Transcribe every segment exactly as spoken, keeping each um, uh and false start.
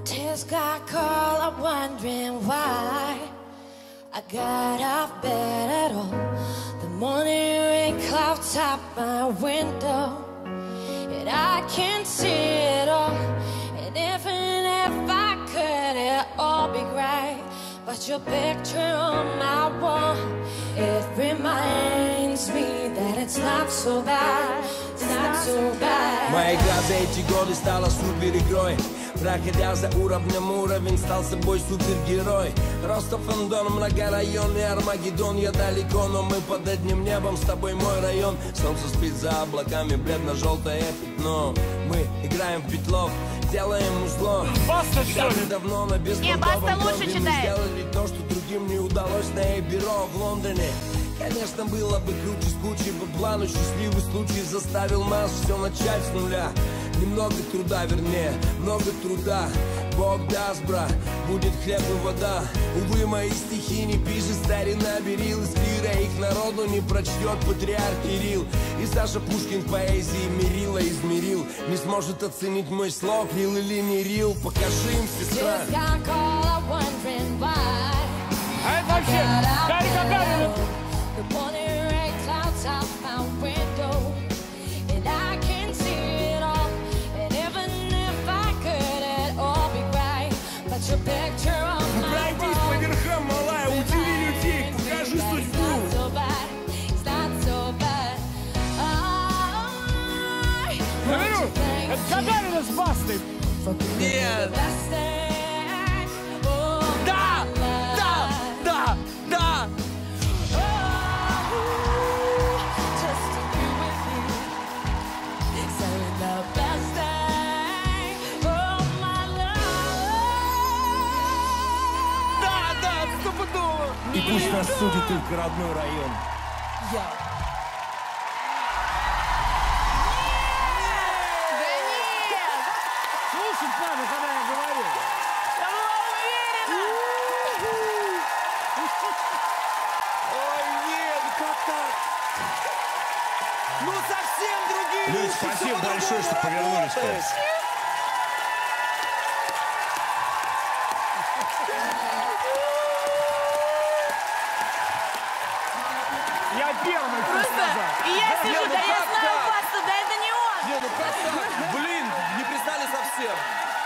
Tears got cold, I'm wondering why I got off bed at all. The morning rain clouds up my window, and I can't see it all. And even if I could, it'd all be great. But your picture on my wall, it reminds me that it's not so bad, it's not so bad. Моя игра за эти годы стала супер игрой. Проходя за уровнем уровень, стал собой супергерой. Ростов фандон, многорайонный Армагеддон. Я далеко, но мы под одним небом, с тобой мой район. Солнце спит за облаками, бледно-желтое пятно. Мы играем в битлов, делаем узло. Баста, что ли? Давно на Не, Баста лучше читает. Мы сделали то, что другим не удалось на Эйбюро в Лондоне. Конечно, было бы круче с кучей бабла, но счастливый случай заставил нас все начать с нуля. Немного труда, вернее, много труда. Бог даст, брат, будет хлеб и вода. Увы, мои стихи не пишет старина Берил. Из клира их народу не прочтет патриарх Кирилл. И Саша Пушкин поэзии мерила измерил. Не сможет оценить мой слог, рил или не рил. Покажи им, сестра. А это вообще Гарри Гагарин. The morning rain clouds out my window, and I can't see it all. And even if I could, it'd all be right. But your picture on my Пройдись по верхам, малая, удиви людей, покажи судьбу. It's not so bad, it's not so bad. I Говорю, это Гагарина с Бастой. Нет. Да, да, да, да. И пусть нас судит только родной район. Я. Слушать надо, когда я говорю. Я была уверена. Ой, нет, как так? Ну совсем другие. Люди, спасибо большое, что повернулись. Я первый Просто, и я сижу, да я знаю Басту, да это не он. Не, ну как так? Блин, не признали совсем.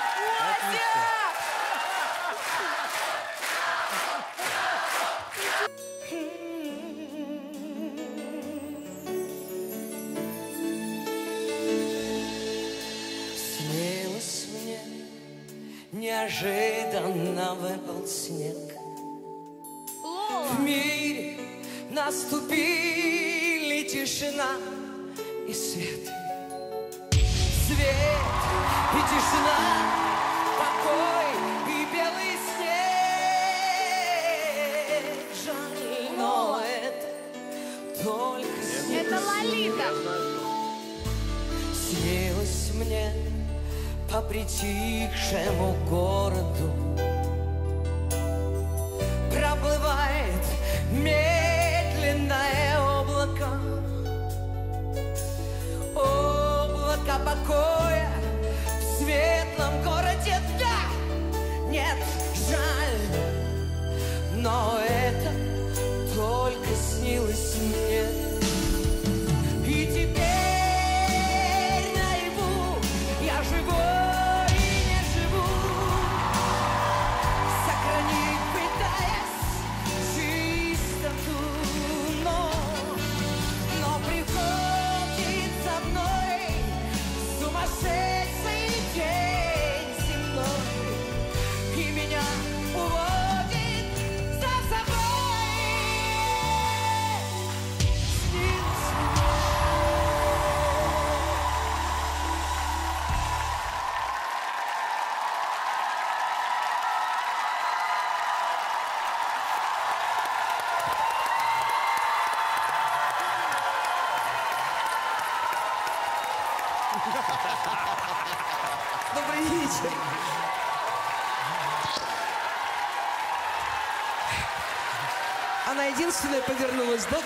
Снилось мне, неожиданно выпал снег. В мире наступили тишина и свет. Свет и тишина, покой и белый снег. Жаль, но это только снег. Это Лолита. Снилось мне по притихшему городу проплывает медленное облако, облако покоя в светлом городе. Да, нет, жаль, но это только снилось мне. И теперь наяву я живой и не живу, сохранить пытаясь чистоту, но, но приходит за мной сумасшедший день земной, и меня уводит за собой. Снился мне. Добрый вечер. Она единственная повернулась, да?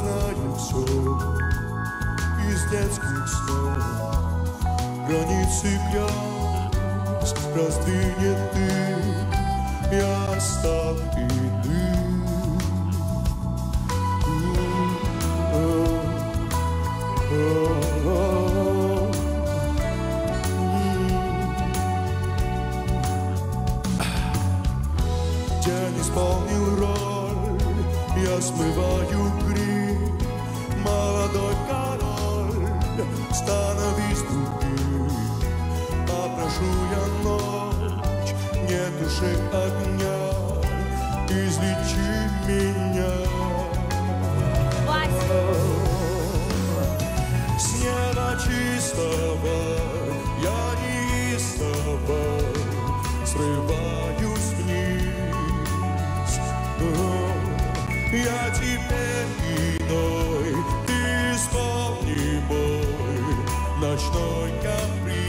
знаю все из детских снов. Границы грязь раздвинет ты, я стал иным. День исполнил роль, я смываю гриб. Молодой король, становись другим. Попрошу я ночь, не туши огня, излечи меня. С неба чистого я неистово срываюсь вниз. Я теперь иной, ты вспомни мой ночной каприз.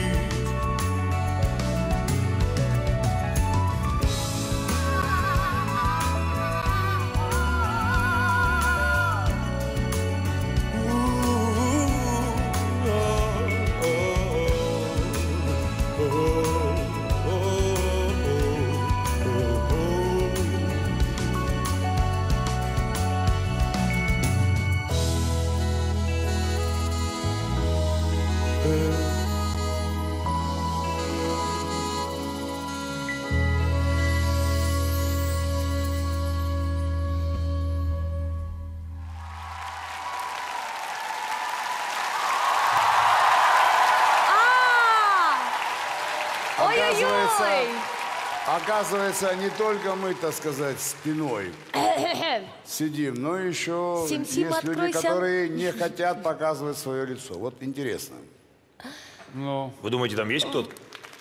Оказывается, оказывается, не только мы, так сказать, спиной сидим, но еще Сим, Сим, есть люди, откройся. которые не хотят показывать свое лицо. Вот интересно. Ну. Вы думаете, там есть кто-то?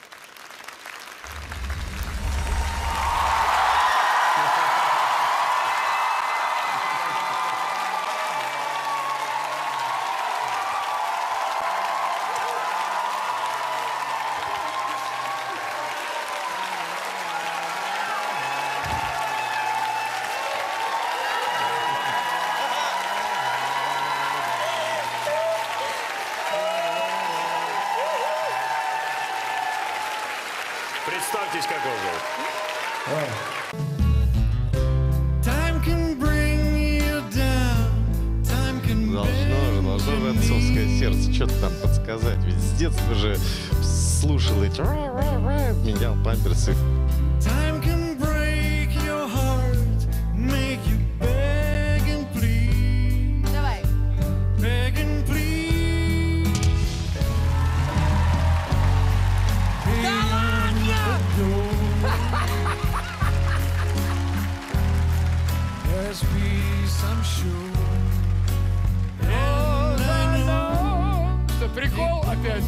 Представьтесь, как его зовут. Должно же, должно же отцовское сердце что-то там подсказать. Ведь с детства же слушал эти... Менял памперсы. Давай. Что, прикол опять?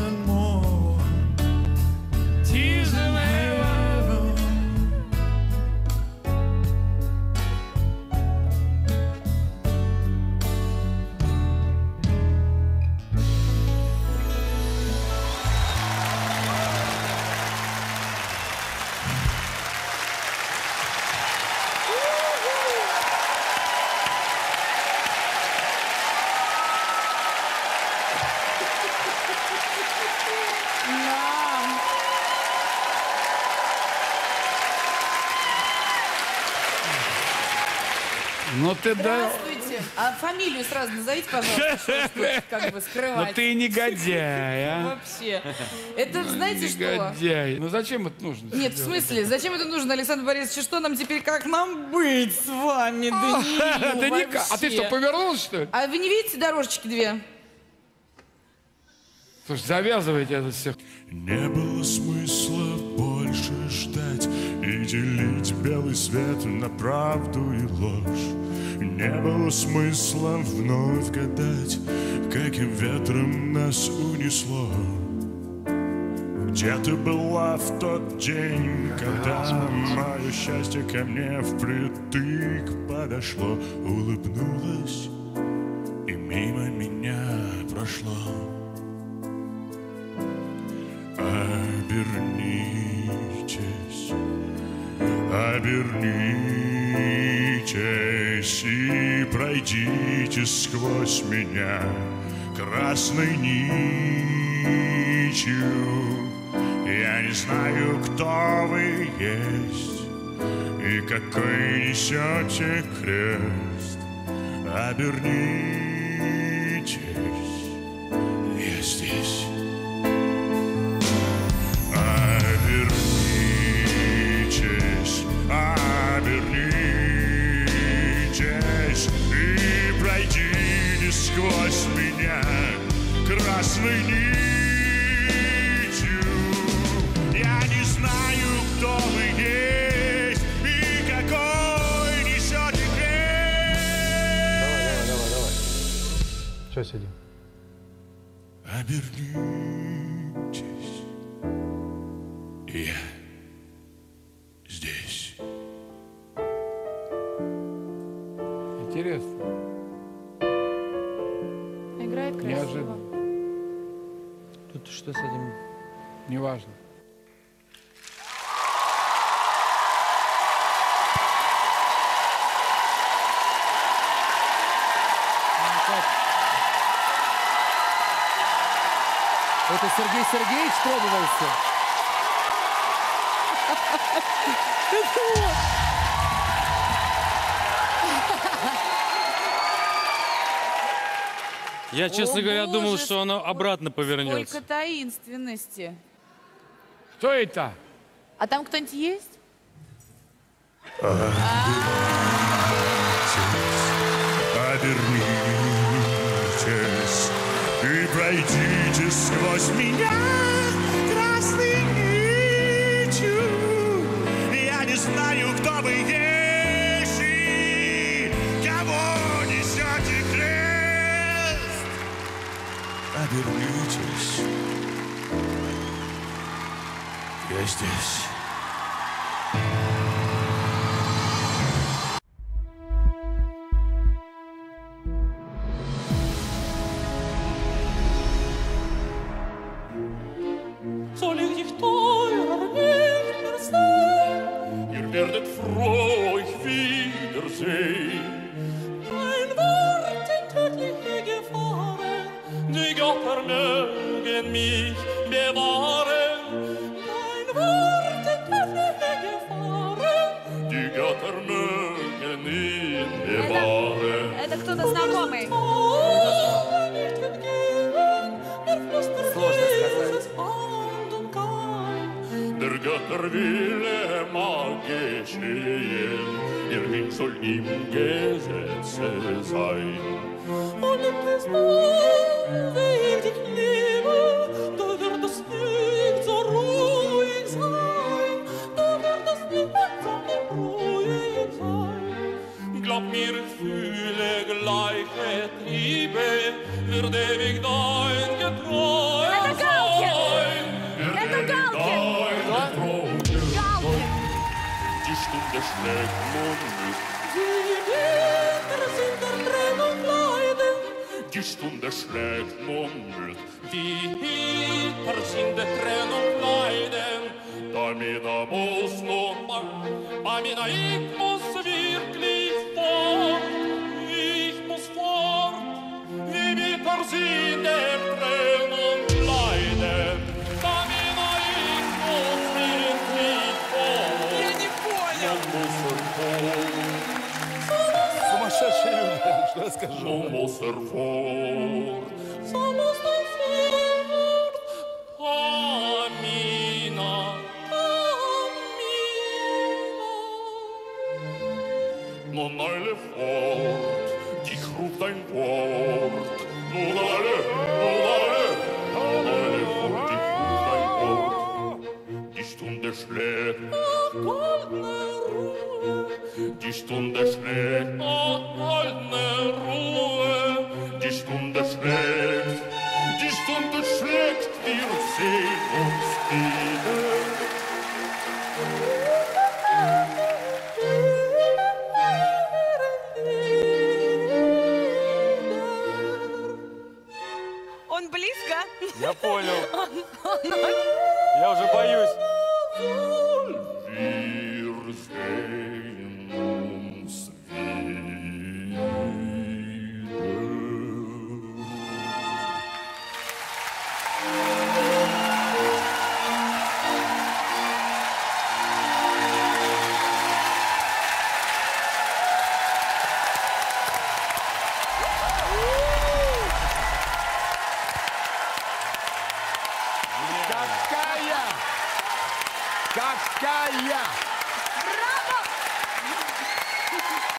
Ну ты да... Здравствуйте. А фамилию сразу назовите, пожалуйста, что ж тут как бы скрывать. Ну ты негодяй, а? Вообще. Это, знаете что? Негодяй. Ну зачем это нужно? Нет, в смысле, зачем это нужно, Александр Борисович? Что нам теперь, как нам быть с вами, Даниил, Да никак. А ты что, повернулась, что ли? А вы не видите дорожечки две? Слушай, завязывайте это все. Не было смысла больше ждать и делить белый свет на правду и ложь. Не было смысла вновь гадать, каким ветром нас унесло. Где ты была в тот день, когда мое счастье ко мне впритык подошло, улыбнулась и мимо меня прошло. Обернитесь, обернитесь здесь и пройдите сквозь меня красной нитью. Я не знаю, кто вы есть и какой несете крест. Обернитесь, я здесь. Обернитесь, обернитесь и пройдите сквозь меня красной нитью. Я не знаю, кто вы есть и какой несете крест. Давай, давай, давай. Что сидим? Обернитесь, я здесь. Интересно. Играет красиво. Неожиданно. Тут что с этим? Неважно. Это Сергей Сергеевич пробовался? Я, честно О, говоря, боже, думал, что оно обратно повернется. Сколько таинственности. Кто это? А там кто-нибудь есть? Обернитесь и пройдите сквозь меня красной нитью. Я не знаю, кто вы есть и кого несете крест. Обернитесь, я здесь. Soll ich dich teuer nicht mehr sehen? Ihr werdet froh euch wiedersehen. Ein Wort in tödliche Gefahren, die Götter mögen mich bewahren. Ein Wort in tödliche Gefahren, die Götter mögen ihn bewahren. Это кто-то знакомый. Сложно сказать. Der Götter Wille mag geschehen, ihr Weg soll im Gesetze sein. Und nimmt es wahr, wie ich dich liebe, da wird es nicht so ruhig sein. Da wird es nicht so ruhig sein. Glaub mir, ich fühle gleiche Triebe, wird ewig dein getreu sein. Это Галкин! Die Stunde schlägt nun nicht. Die Winter sind der Trennung leiden. Die Stunde schlägt nun nicht. Die Winter sind der Trennung leiden. Amina muss nun mal, Amina, ich muss wirklich fort. Ich muss fort. Die Winter sind der Trennung leiden. Amina, ich muss wirklich fort. Я не понял. Сумасшедшие люди, что я скажу? So muss er fort. So muss er fort. Amina, Amina. Nun eile fort, dich ruft ein Wort. Nun eile, nun eile, nun eile fort, dich ruft ein Wort. Die Stunde schlägt, ach, goldene Ruhe. Die Stunde schlägt, ach, goldene Ruhe. Die Stunde schlägt, die Stunde schlägt, wir sehen uns wieder. Он близко? Я понял. Я уже боюсь. Wir sehen